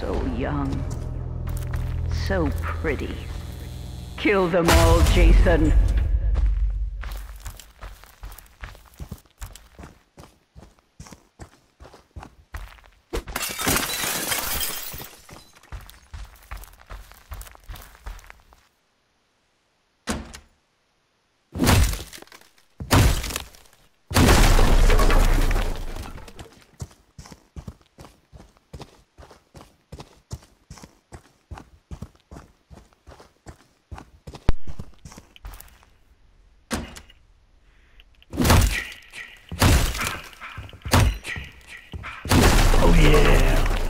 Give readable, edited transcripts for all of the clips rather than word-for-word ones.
So young. So pretty. Kill them all, Jason. Oh yeah.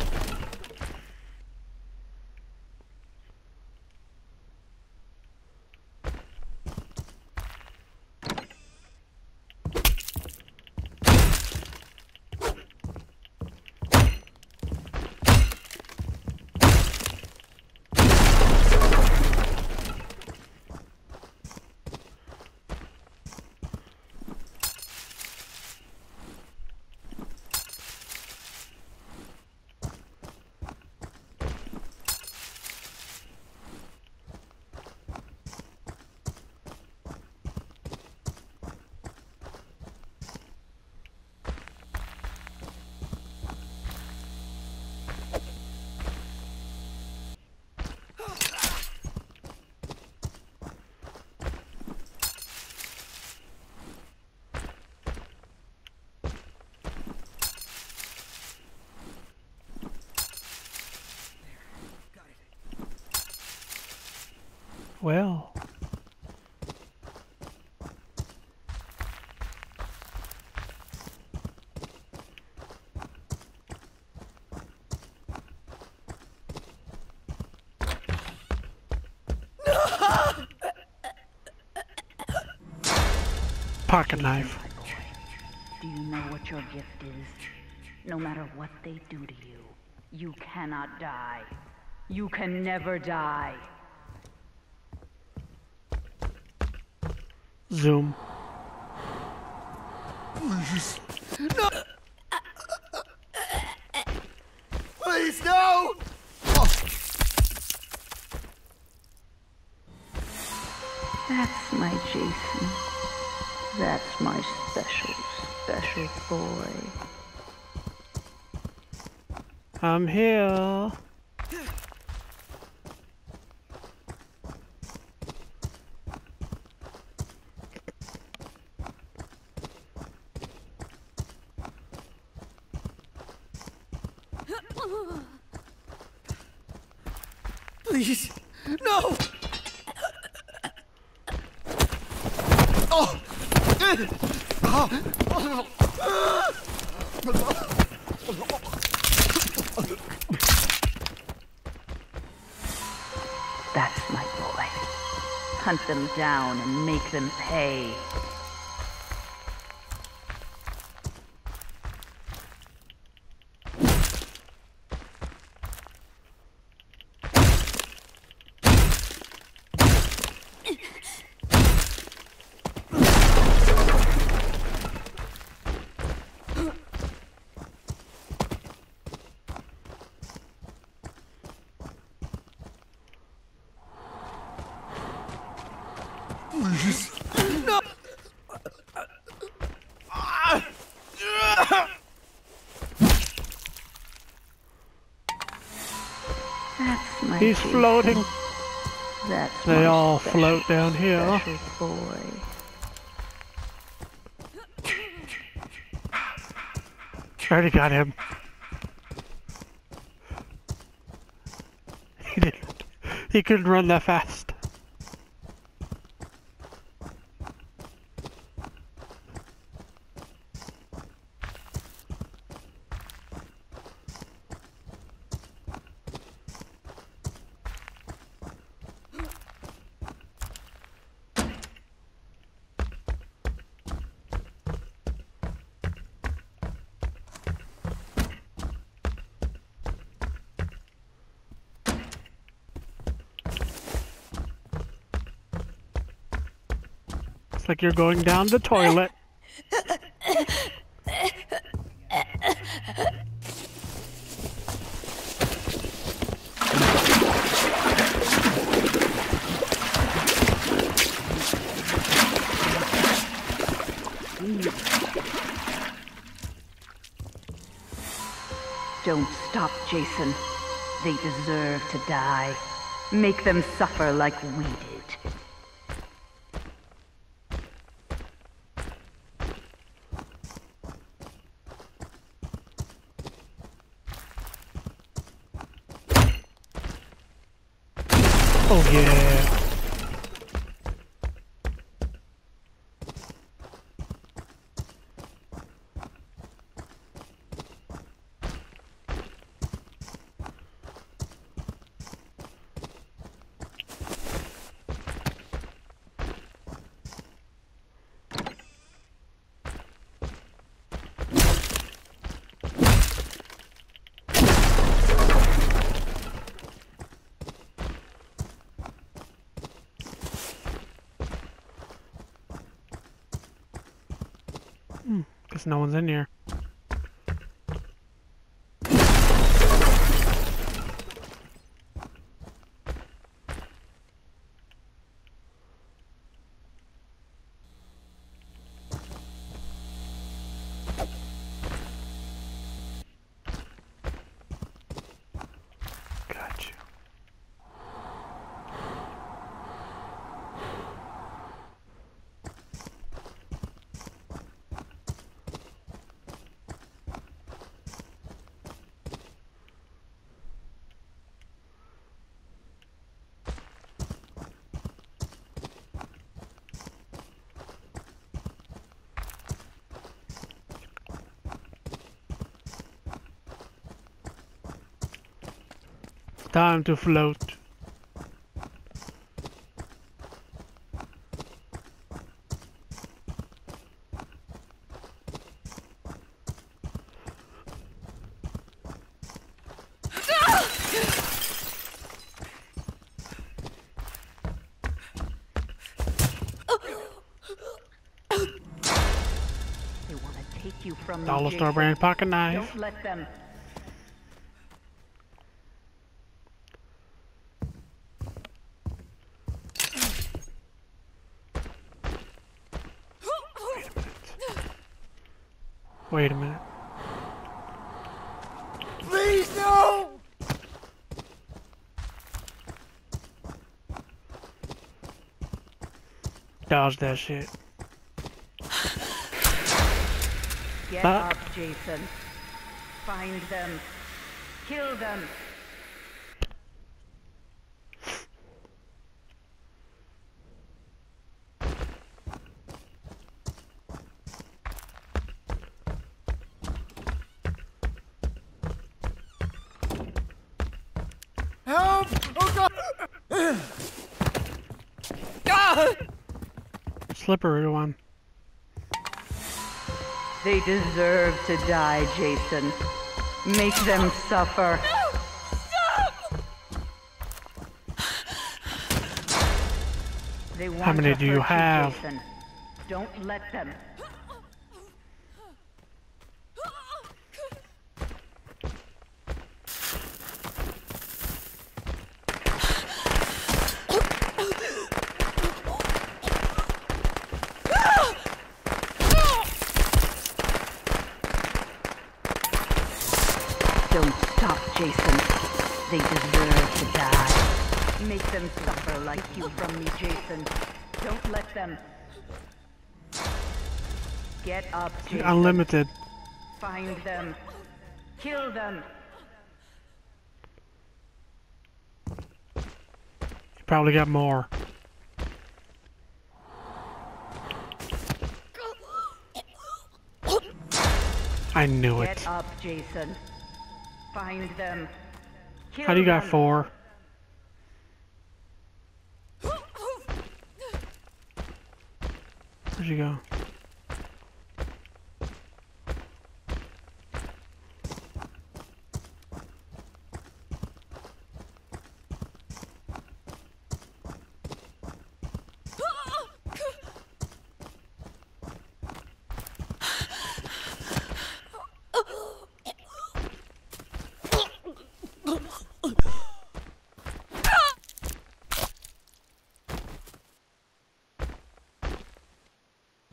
Well. Pocket knife. Do you know what your gift is? No matter what they do to you, you cannot die. You can never die. Zoom. Please. No! Please, no! Oh. That's my Jason. That's my special, special boy. I'm here. Please, no! Oh! That's my boy. Hunt them down and make them pay. Please, no! That's my He's Jason. floating. That's They my all special, float down here. special boy. Already got him. He didn't. He couldn't run that fast. It's like you're going down the toilet. Don't stop, Jason. They deserve to die. Make them suffer like we did. Oh yeah. Guess no one's in here. Got you. Time to float. They want to take you from me, Dollar store Jason. brand pocket knife. Don't let them. Wait a minute. Please, no! Dodge that shit. Get Ah. up, Jason. Find them. Kill them. Help! Oh God! Ah! Slippery one. They deserve to die, Jason. Make them suffer. They want How many to do you hurt have? Jason. Don't let them. Don't stop, Jason. They deserve to die. Make them suffer like you from me, Jason. Don't let them. Get up, Jason. Unlimited. Find them. Kill them. You probably got more. I knew it. Get up, Jason. Find them. Kill How do you got them. 4? Where'd you go?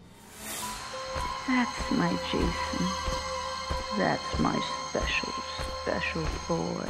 That's my Jason. That's my specials. special boy.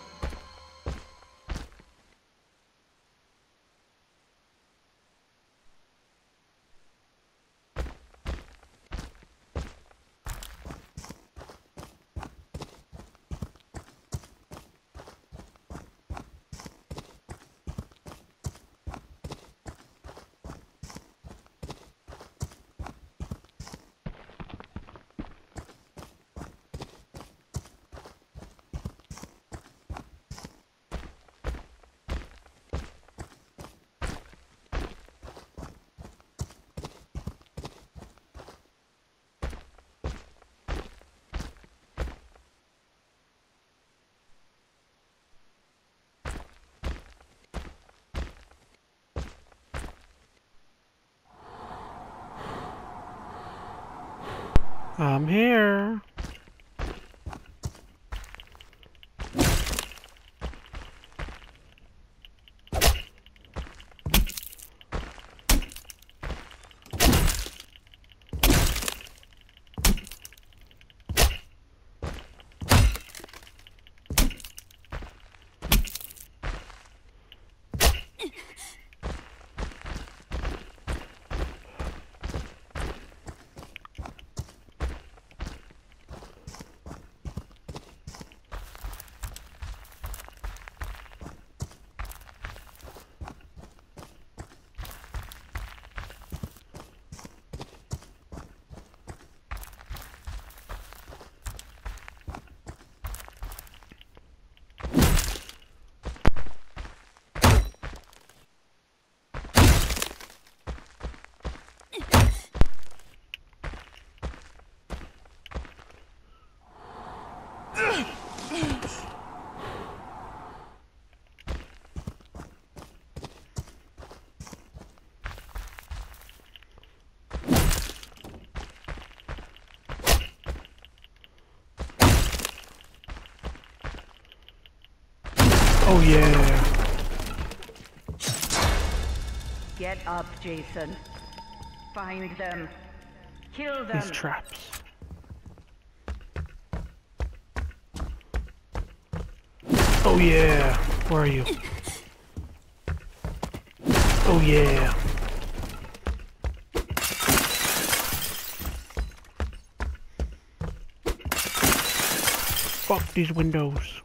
I'm here. Oh yeah. Get up, Jason. Find them. Kill them. These traps. Oh yeah. Where are you? Oh yeah. Fuck these windows.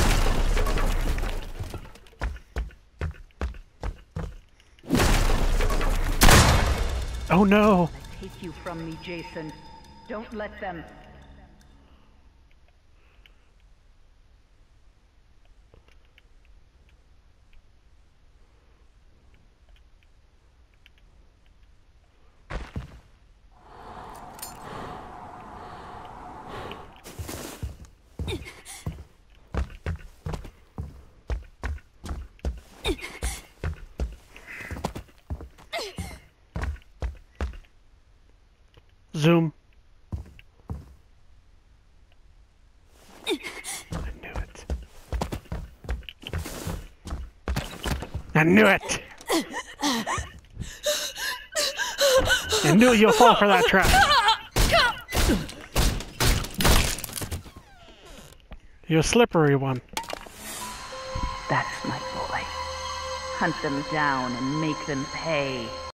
Oh no! Take you from me, Jason. Don't let them. Zoom. I knew it. I knew it! I knew you'll fall for that trap. You're a slippery one. That's my boy. Hunt them down and make them pay.